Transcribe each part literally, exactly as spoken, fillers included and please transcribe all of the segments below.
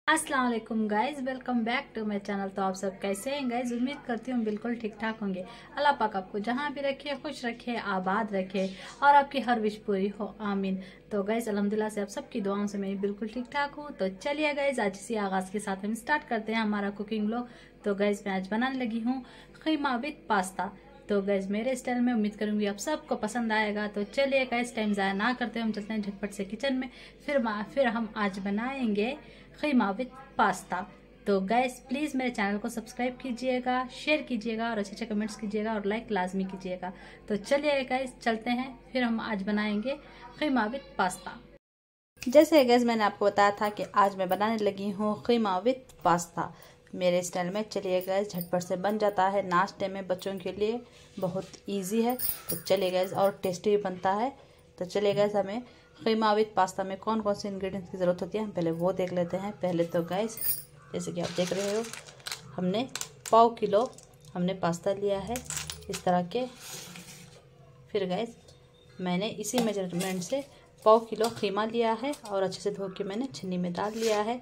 अस्सलाम वालेकुम guys, welcome back to my channel. तो आप सब कैसे हैं गाइज? उम्मीद करती हूँ बिल्कुल ठीक ठाक होंगे। अल्लाह पाक आपको जहाँ भी रखे, खुश रखे, आबाद रखे और आपकी हर विश पूरी हो, आमीन। तो गाइज अल्हम्दुलिल्लाह से आप सबकी दुआओं से मैं बिल्कुल ठीक ठाक हूँ। तो चलिए गाइज आज इसी आगाज के साथ हम स्टार्ट करते हैं हमारा कुकिंग व्लॉग। तो गाइज मैं आज बनाने लगी हूँ खीमा विद पास्ता। तो गैस मेरे स्टाइल में, उम्मीद करूंगी आप सबको पसंद आएगा। तो चलिए गैस टाइम ज़ाया ना करते हम चलते हैं झटपट से किचन में। फिर फिर हम आज बनाएंगे खीमा विद पास्ता। तो गैस प्लीज़ मेरे चैनल को सब्सक्राइब कीजिएगा, शेयर कीजिएगा और अच्छे अच्छे कमेंट्स कीजिएगा और लाइक लाजमी कीजिएगा। तो चलिए गैस चलते हैं, फिर हम आज बनाएंगे खीमा विद पास्ता। जैसे गैस मैंने आपको बताया था कि आज मैं बनाने लगी हूँ खीमा विद पास्ता मेरे स्टाइल में। चलिए गैस झटपट से बन जाता है, नाश्ते में बच्चों के लिए बहुत इजी है। तो चलिए गैस और टेस्टी भी बनता है। तो चलिए गैस हमें खीमा विद पास्ता में कौन कौन से इंग्रेडिएंट्स की ज़रूरत होती है हम पहले वो देख लेते हैं। पहले तो गैस जैसे कि आप देख रहे हो हमने पाव किलो हमने पास्ता लिया है इस तरह के। फिर गैस मैंने इसी मेजरमेंट से पाव किलो खीमा लिया है और अच्छे से धो के मैंने छन्नी में डाल लिया है।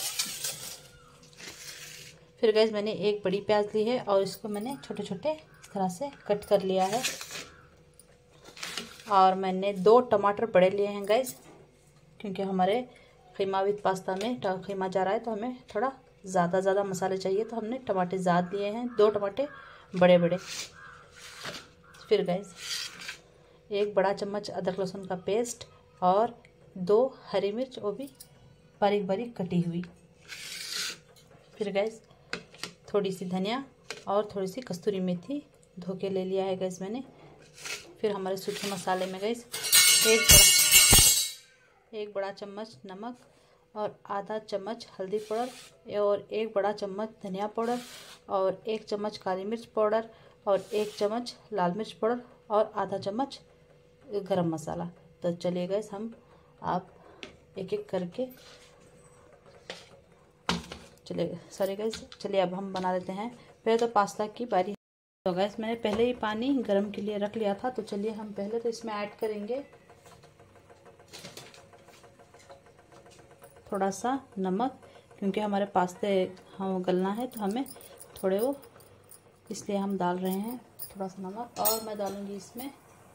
फिर गैस मैंने एक बड़ी प्याज ली है और इसको मैंने छोटे छोटे इस तरह से कट कर लिया है। और मैंने दो टमाटर बड़े लिए हैं गैस, क्योंकि हमारे खीमा विद पास्ता में खीमा जा रहा है तो हमें थोड़ा ज़्यादा ज़्यादा मसाले चाहिए, तो हमने टमाटर ज़्यादा लिए हैं, दो टमाटर बड़े बड़े। फिर गैस एक बड़ा चम्मच अदरक लहसुन का पेस्ट और दो हरी मिर्च, वो भी बारीक बारीक कटी हुई। फिर गैस थोड़ी सी धनिया और थोड़ी सी कस्तूरी मेथी धो के ले लिया है गैस मैंने। फिर हमारे सूखे मसाले में गैस एक बड़ा एक बड़ा चम्मच नमक और आधा चम्मच हल्दी पाउडर और एक बड़ा चम्मच धनिया पाउडर और एक चम्मच काली मिर्च पाउडर और एक चम्मच लाल मिर्च पाउडर और आधा चम्मच गरम मसाला। तो चलिए गैस हम आप एक एक करके चलिए सॉरी गैस चलिए अब हम बना लेते हैं। पहले तो पास्ता की बारी। तो गैस मैंने पहले ही पानी गरम के लिए रख लिया था। तो चलिए हम पहले तो इसमें ऐड करेंगे थोड़ा सा नमक, क्योंकि हमारे पास्ते हम गलना है तो हमें थोड़े वो इसलिए हम डाल रहे हैं थोड़ा सा नमक। और मैं डालूंगी इसमें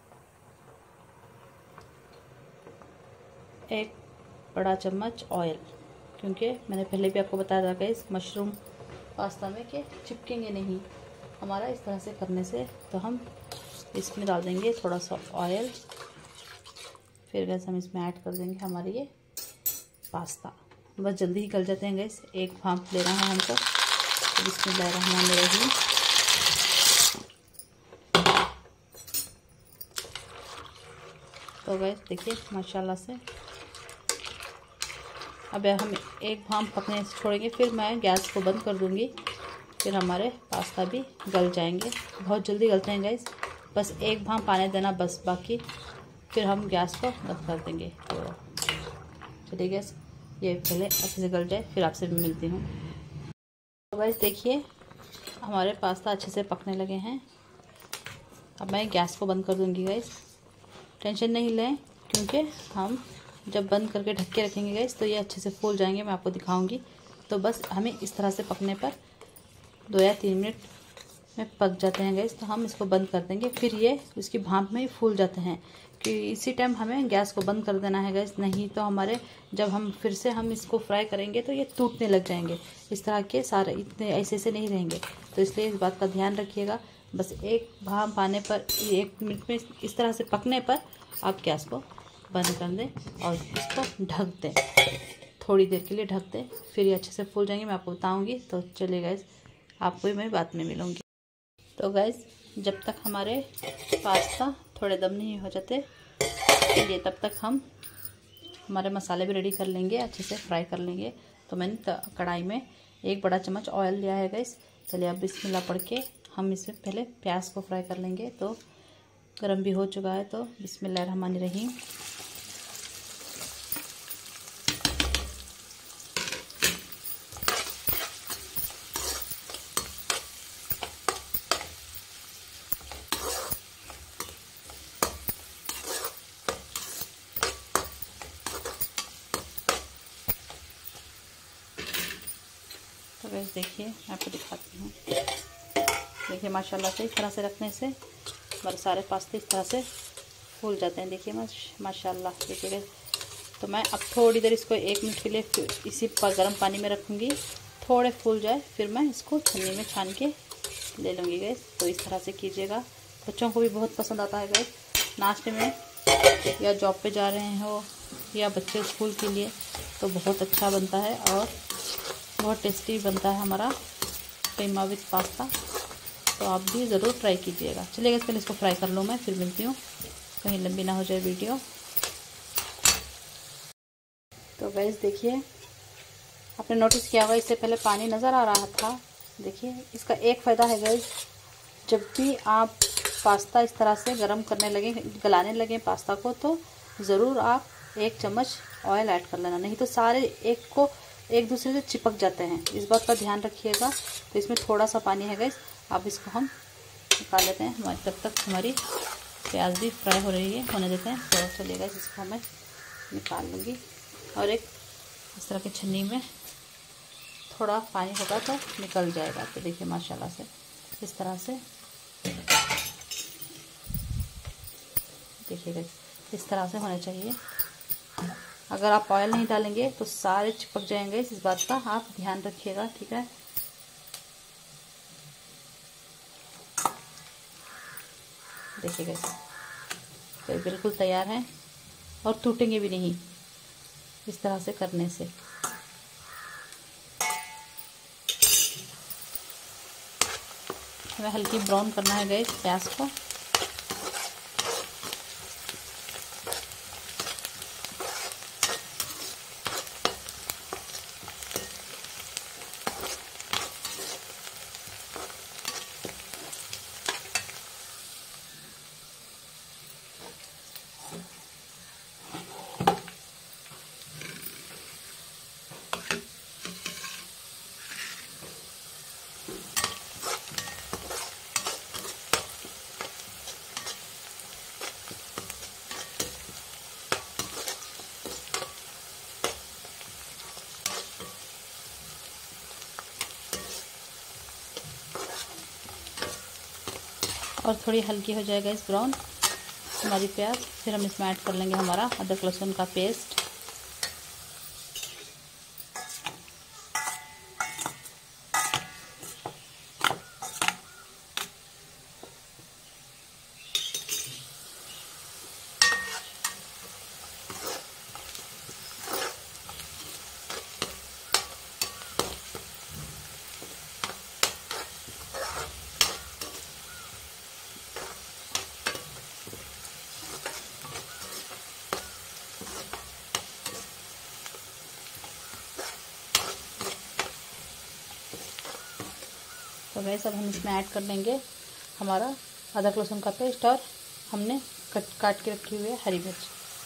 एक बड़ा चम्मच ऑयल, क्योंकि मैंने पहले भी आपको बताया था इस मशरूम पास्ता में कि चिपकेंगे नहीं हमारा इस तरह से करने से। तो हम इसमें डाल देंगे थोड़ा सा ऑयल। फिर गैस हम इसमें ऐड कर देंगे हमारे ये पास्ता। बस जल्दी ही गल जाते हैं गैस, एक भाप लेना है हमको। तो बिस्मिल्लाहिर्रहमानिर्रहीम। तो गैस देखिए माशाल्लाह से अब हम एक भाप पकने से छोड़ेंगे, फिर मैं गैस को बंद कर दूंगी। फिर हमारे पास्ता भी गल जाएंगे, बहुत जल्दी गलते हैं गैस, बस एक भाप आने देना बस बाकी। फिर हम गैस को बंद कर देंगे। तो चलिए गैस ये पहले अच्छे से गल जाए फिर आपसे मिलती हूँ। तो गैस देखिए हमारे पास्ता अच्छे से पकने लगे हैं। अब मैं गैस को बंद कर दूँगी गैस। टेंशन नहीं लें, क्योंकि हम जब बंद करके ढक के रखेंगे गैस तो ये अच्छे से फूल जाएंगे, मैं आपको दिखाऊंगी। तो बस हमें इस तरह से पकने पर दो या तीन मिनट में पक जाते हैं गैस। तो हम इसको बंद कर देंगे, फिर ये इसकी भाप में ही फूल जाते हैं। कि इसी टाइम हमें गैस को बंद कर देना है गैस, नहीं तो हमारे जब हम फिर से हम इसको फ्राई करेंगे तो ये टूटने लग जाएंगे। इस तरह के सारे इतने ऐसे से नहीं रहेंगे, तो इसलिए इस बात का ध्यान रखिएगा। बस एक भाप आने पर एक मिनट में इस तरह से पकने पर आप गैस को बंद कर दें और इसको ढक दें, थोड़ी देर के लिए ढक दें, फिर ये अच्छे से फूल जाएंगे, मैं आपको बताऊंगी। तो चलिए गैस आपको मैं बाद में मिलूंगी। तो गैस जब तक हमारे पास्ता थोड़े दम नहीं हो जाते चलिए तब तक हम हमारे मसाले भी रेडी कर लेंगे, अच्छे से फ्राई कर लेंगे। तो मैंने कढ़ाई में एक बड़ा चम्मच ऑयल लिया है गैस। चलिए अब बिस्मिल्लाह पढ़ के हम इसमें पहले प्याज को फ्राई कर लेंगे। तो गरम भी हो चुका है, तो बिस्मिल्लाहिर्रहमानिर्रहीम। तो वैसे देखिए मैं आपको दिखाती हूँ। देखिए माशाल्लाह से इस तरह से रखने से हमारे सारे पास्ते इस तरह से फूल जाते हैं। देखिए माशाल्लाह। देखिए तो मैं अब थोड़ी देर इसको एक मिनट के लिए इसी पर गर्म पानी में रखूँगी, थोड़े फूल जाए फिर मैं इसको छन्नी में छान के ले लूँगी गैस। तो इस तरह से कीजिएगा, बच्चों को भी बहुत पसंद आता है गैस नाश्ते में, या जॉब पे जा रहे हो या बच्चे स्कूल के लिए, तो बहुत अच्छा बनता है और बहुत टेस्टी बनता है हमारा कीमा विद पास्ता। तो आप भी ज़रूर ट्राई कीजिएगा। चलिए गैस पहले इसको फ्राई कर लूँ मैं, फिर मिलती हूँ, कहीं लंबी ना हो जाए वीडियो। तो गैस देखिए आपने नोटिस किया होगा इससे पहले पानी नज़र आ रहा था। देखिए इसका एक फ़ायदा है गैस, जब भी आप पास्ता इस तरह से गरम करने लगे, गलाने लगे पास्ता को, तो ज़रूर आप एक चम्मच ऑयल ऐड कर लेना, नहीं तो सारे एक को एक दूसरे से चिपक जाते हैं। इस बात का ध्यान रखिएगा। तो इसमें थोड़ा सा पानी है गैस, अब इसको हम निकाल लेते हैं। हमारी तब तक हमारी प्याज भी फ्राई हो रही है, होने देते हैं। तो चलिए गैस इसको मैं निकाल लूँगी और एक इस तरह की छन्नी में थोड़ा पानी होगा तो निकल जाएगा। तो देखिए माशाल्लाह से इस तरह से देखिएगा, इस तरह से होना चाहिए। अगर आप ऑयल नहीं डालेंगे तो सारे चिपक जाएंगे, इस बात का आप ध्यान रखिएगा, ठीक है। देखिएगा तो बिल्कुल तैयार है और टूटेंगे भी नहीं इस तरह से करने से। हमें हल्की ब्राउन करना है गैस प्याज को। और थोड़ी हल्की हो जाएगा इस ब्राउन हमारी प्याज, फिर हम इसमें ऐड कर लेंगे हमारा अदरक लहसुन का पेस्ट। तो वैसे अब हम इसमें ऐड कर लेंगे हमारा अदरक लहसुन का पेस्ट और हमने कट काट के रखी हुई है हरी मिर्च।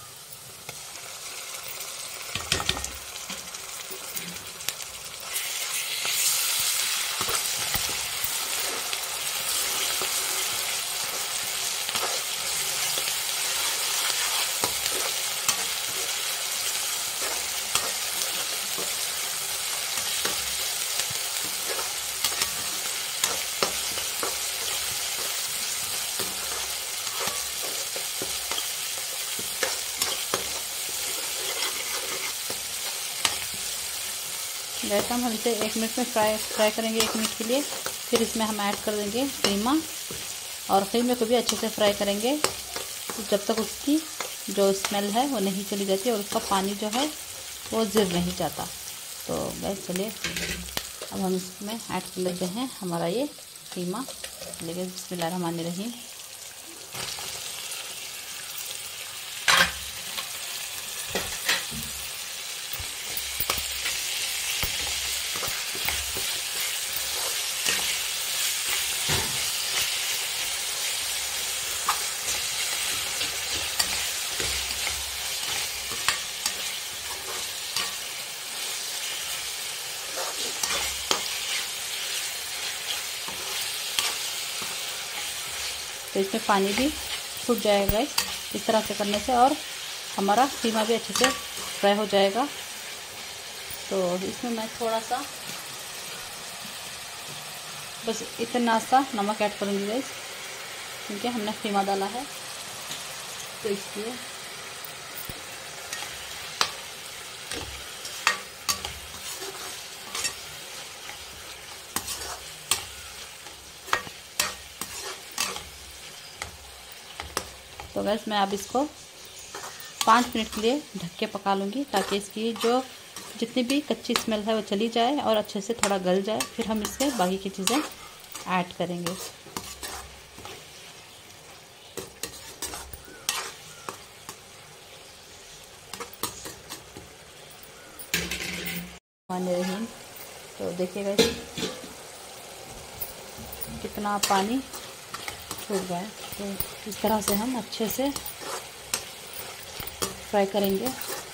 वैसे हम इसे एक मिनट में फ्राई फ्राई करेंगे, एक मिनट के लिए। फिर इसमें हम ऐड कर देंगे कीमा, और कीमे को भी अच्छे से फ्राई करेंगे जब तक उसकी जो स्मेल है वो नहीं चली जाती और उसका पानी जो है वो ज़िर नहीं जाता। तो बस चलिए अब हम इसमें ऐड कर लेते हैं हमारा ये कीमा। लेकिन बिस्मिल्लाहिर्रहमानिर्रहीम। तो इसमें पानी भी छूट जाएगा इस तरह से करने से, और हमारा कीमा भी अच्छे से फ्राई हो जाएगा। तो इसमें मैं थोड़ा सा बस इतना सा नमक ऐड करूँगी गाइस, क्योंकि हमने कीमा डाला है तो इसलिए। तो गैस मैं अब इसको पाँच मिनट के लिए ढक के पका लूँगी, ताकि इसकी जो जितनी भी कच्ची स्मेल है वो चली जाए और अच्छे से थोड़ा गल जाए। फिर हम इससे बाकी की चीज़ें ऐड करेंगे। रहीम तो देखिएगा कितना पानी छूट गया है। तो इस तरह से हम अच्छे से फ्राई करेंगे।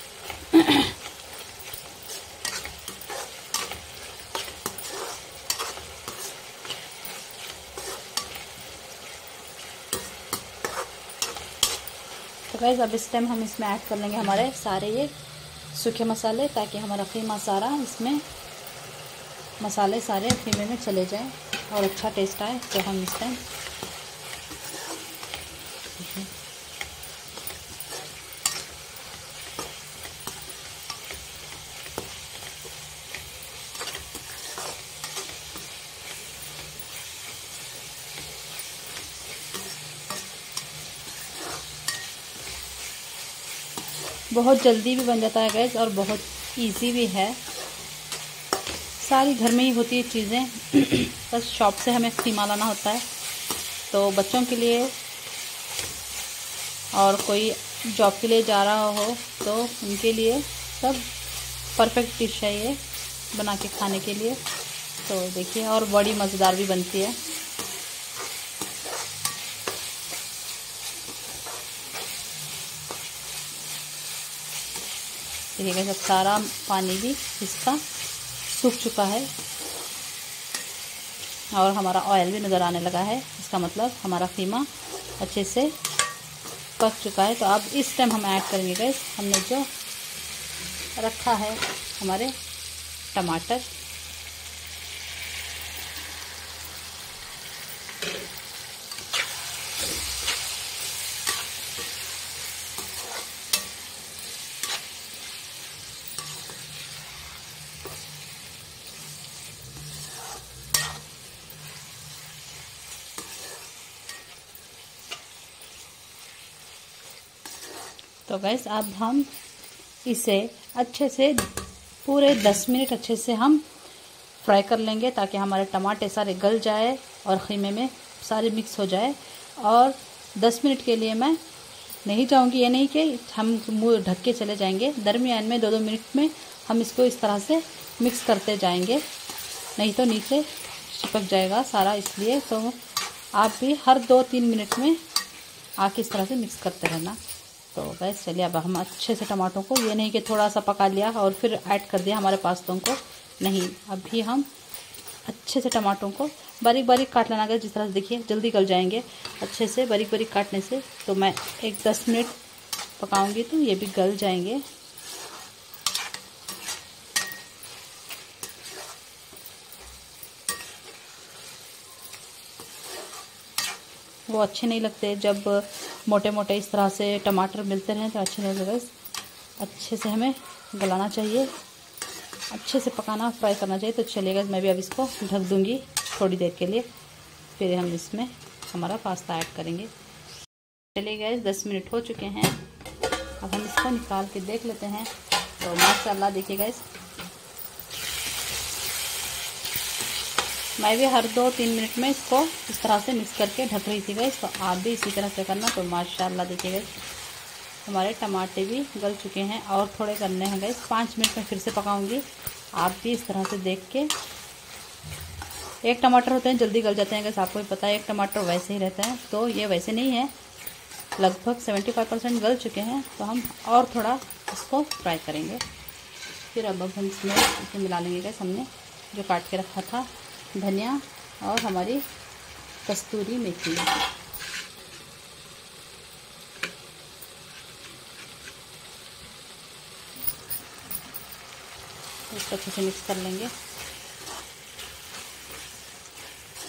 तो गाइस अब इस टाइम हम इसमें ऐड कर लेंगे हमारे सारे ये सूखे मसाले, ताकि हमारा कीमा सारा इसमें मसाले सारे कीमे में चले जाएं और अच्छा टेस्ट आए। तो हम इस टाइम बहुत जल्दी भी बन जाता है गैस और बहुत इजी भी है। सारी घर में ही होती है चीज़ें, बस शॉप से हमें कीमा लाना होता है। तो बच्चों के लिए और कोई जॉब के लिए जा रहा हो तो उनके लिए सब परफेक्ट डिश है ये बना के खाने के लिए। तो देखिए, और बड़ी मज़ेदार भी बनती है। देखिएगा जब सारा पानी भी इसका सूख चुका है और हमारा ऑयल भी नज़र आने लगा है, इसका मतलब हमारा कीमा अच्छे से पक चुका है। तो अब इस टाइम हम ऐड करेंगे गैस हमने जो रखा है हमारे टमाटर। तो गैस अब हम इसे अच्छे से पूरे दस मिनट अच्छे से हम फ्राई कर लेंगे, ताकि हमारे टमाटर सारे गल जाए और कीमे में सारे मिक्स हो जाए। और दस मिनट के लिए मैं नहीं जाऊंगी, ये नहीं कि हम मुँह ढक के चले जाएंगे। दरमियान में दो दो मिनट में हम इसको इस तरह से मिक्स करते जाएंगे, नहीं तो नीचे चिपक जाएगा सारा। इसलिए तो आप भी हर दो तीन मिनट में आके इस तरह से मिक्स करते रहना। तो गैस चलिए अब हम अच्छे से टमाटरों को, ये नहीं कि थोड़ा सा पका लिया और फिर ऐड कर दिया हमारे पास्तों को, नहीं, अभी हम अच्छे से टमाटरों को बारीक बारीक काट लेना गया। जिस तरह से देखिए जल्दी गल जाएंगे अच्छे से बारीक बारीक काटने से। तो मैं एक दस मिनट पकाऊंगी तो ये भी गल जाएंगे। वो अच्छे नहीं लगते जब मोटे मोटे इस तरह से टमाटर मिलते रहें, तो अच्छे नहीं लगते। अच्छे से हमें गलाना चाहिए, अच्छे से पकाना, फ्राई करना चाहिए। तो चलिएगा मैं भी अब इसको ढक दूंगी थोड़ी देर के लिए, फिर हम इसमें हमारा पास्ता ऐड करेंगे। चलिए गैस दस मिनट हो चुके हैं, अब हम इसको निकाल के देख लेते हैं। तो माशाल्लाह देखिए गैस, मैं भी हर दो तीन मिनट में इसको इस तरह से मिक्स करके ढक रही थी गैस। तो आप भी इसी तरह से करना। तो माशाल्लाह देखिए गैस हमारे टमाटर भी गल चुके हैं और थोड़े गलने हैं गैस। पाँच मिनट में फिर से पकाऊंगी, आप भी इस तरह से देख के। एक टमाटर होते हैं जल्दी गल जाते हैं गैस, आपको भी पता है, एक टमाटर वैसे ही रहता है। तो ये वैसे नहीं है, लगभग सेवेंटी फाइव परसेंट गल चुके हैं। तो हम और थोड़ा इसको फ्राई करेंगे। फिर अब अब हम इसमें इसमें मिला लेंगे गैस हमने जो काट के रखा था धनिया और हमारी कस्तूरी मेथी। इसको अच्छे से मिक्स कर लेंगे।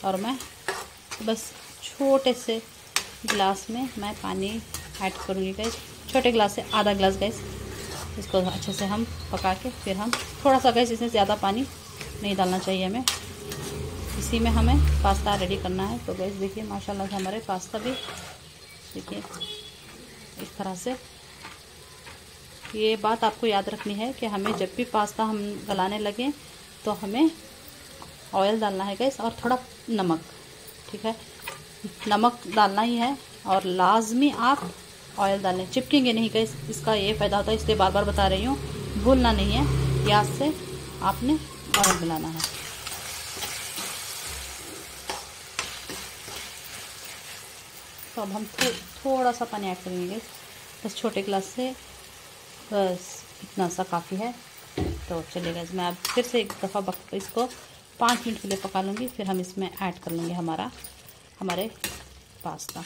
और मैं बस छोटे से गिलास में मैं पानी ऐड करूँगी गैस, छोटे गिलास से आधा गिलास गैस। इसको अच्छे से हम पका के फिर हम थोड़ा सा गैस, इसमें ज़्यादा पानी नहीं डालना चाहिए हमें, इसी में हमें पास्ता रेडी करना है। तो गैस देखिए माशाल्लाह से हमारे पास्ता भी देखिए इस तरह से। ये बात आपको याद रखनी है कि हमें जब भी पास्ता हम गलाने लगें तो हमें ऑयल डालना है गैस, और थोड़ा नमक, ठीक है, नमक डालना ही है। और लाजमी आप ऑयल डालें, चिपकेंगे नहीं गैस, इसका ये फ़ायदा होता है, इसलिए बार बार बता रही हूँ, भूलना नहीं है, गैस से आपने ऑयल मिलाना है। तो अब हम थो, थोड़ा सा पानी ऐड करेंगे गैस, बस छोटे गिलास से, बस इतना सा काफ़ी है। तो चलिए गैस मैं अब फिर से एक दफ़ा इसको पाँच मिनट के लिए पका लूँगी, फिर हम इसमें ऐड कर लेंगे हमारा हमारे पास्ता।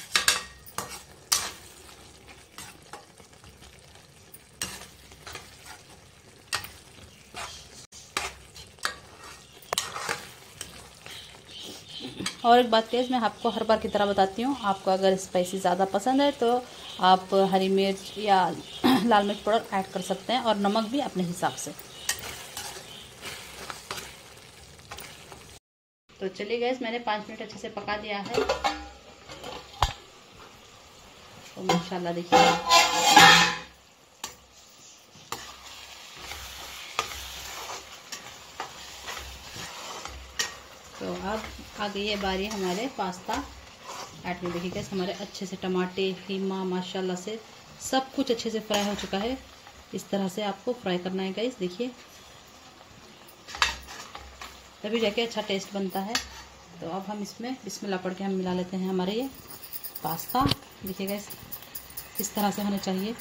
और एक बात गैस मैं आपको हर बार की तरह बताती हूँ, आपको अगर स्पाइसी ज़्यादा पसंद है तो आप हरी मिर्च या लाल मिर्च पाउडर ऐड कर सकते हैं, और नमक भी अपने हिसाब से। तो चलिए गैस मैंने पाँच मिनट अच्छे से पका दिया है। तो माशाल्लाह देखिए तो अब आ गई है बारी हमारे पास्ता ऐड में। देखिए गैस हमारे अच्छे से टमाटे, कीमा माशाल्लाह से सब कुछ अच्छे से फ्राई हो चुका है। इस तरह से आपको फ्राई करना है गैस, देखिए तभी जाके अच्छा टेस्ट बनता है। तो अब हम इसमें बिस्मिल्लाह पढ़ के हम मिला लेते हैं हमारे ये पास्ता। देखिए गैस इस तरह से होने चाहिए।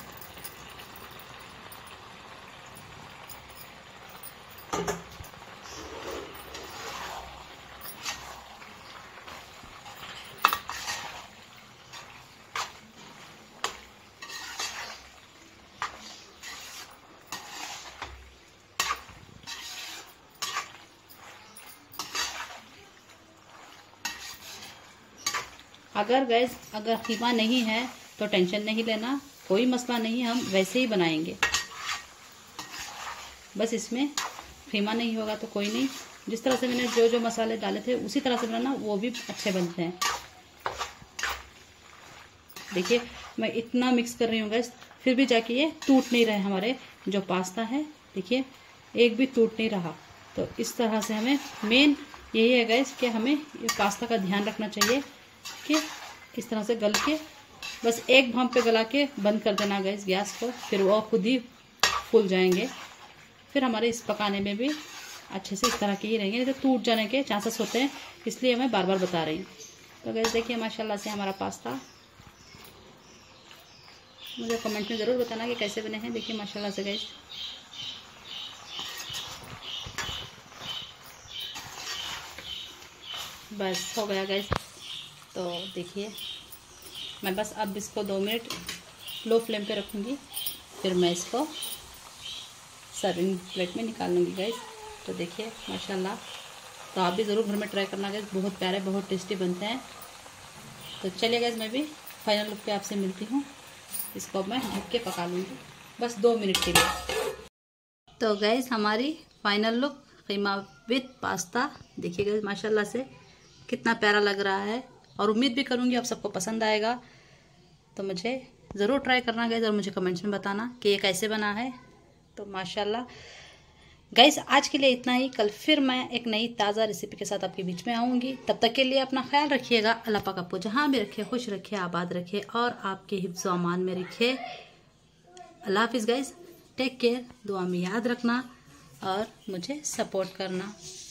अगर गैस अगर कीमा नहीं है तो टेंशन नहीं लेना, कोई मसला नहीं, हम वैसे ही बनाएंगे। बस इसमें कीमा नहीं होगा तो कोई नहीं, जिस तरह से मैंने जो जो मसाले डाले थे उसी तरह से बनाना, वो भी अच्छे बनते हैं। देखिए मैं इतना मिक्स कर रही हूँ गैस, फिर भी जाके ये टूट नहीं रहे हमारे जो पास्ता है। देखिए एक भी टूट नहीं रहा। तो इस तरह से हमें मेन यही है गैस कि हमें ये पास्ता का ध्यान रखना चाहिए कि इस तरह से गल के बस एक भांप पे गला के बंद कर देना गैस गैस को, फिर वो खुद ही फूल जाएंगे। फिर हमारे इस पकाने में भी अच्छे से इस तरह के ही रहेंगे, नहीं तो टूट जाने के चांसेस होते हैं, इसलिए मैं बार बार बता रही हूँ। तो गैस देखिए माशाल्लाह से हमारा पास्ता, मुझे कमेंट में ज़रूर बताना कि कैसे बने हैं। देखिए माशाल्लाह से गैस बस हो गया गैस। तो देखिए मैं बस अब इसको दो मिनट लो फ्लेम पे रखूँगी, फिर मैं इसको सर्विंग प्लेट में निकाल लूँगी गैस। तो देखिए माशाल्लाह, तो आप भी ज़रूर घर में ट्राई करना गैस, बहुत प्यारे बहुत टेस्टी बनते हैं। तो चलिए गैस मैं भी फाइनल लुक पे आपसे मिलती हूँ। इसको मैं ढक के पका लूँगी बस दो मिनट के लिए। तो गैस हमारी final look keema with pasta देखिए गैस माशाल्लाह से कितना प्यारा लग रहा है, और उम्मीद भी करूँगी आप सबको पसंद आएगा। तो मुझे ज़रूर ट्राई करना गैस, और मुझे कमेंट्स में बताना कि ये कैसे बना है। तो माशाल्लाह गैस आज के लिए इतना ही, कल फिर मैं एक नई ताज़ा रेसिपी के साथ आपके बीच में आऊँगी। तब तक के लिए अपना ख्याल रखिएगा। अल्लाह पाक आपको जहाँ भी रखे खुश रखे, आबाद रखे, और आपके हिफ्ज़ व अमान में रखे। अल्लाह हाफिज़ गैस, टेक केयर, दुआ में याद रखना और मुझे सपोर्ट करना।